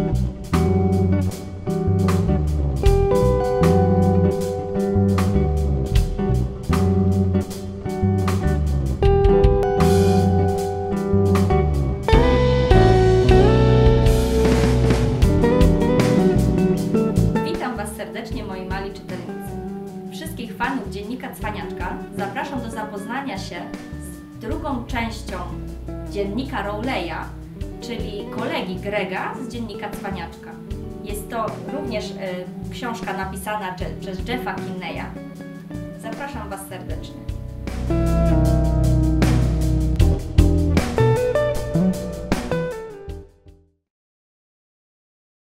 Serdecznie moi mali czytelnicy. Wszystkich fanów Dziennika Cwaniaczka zapraszam do zapoznania się z drugą częścią Dziennika Rowleya, czyli kolegi Grega z Dziennika Cwaniaczka. Jest to również książka napisana przez Jeffa Kinneya. Zapraszam Was serdecznie.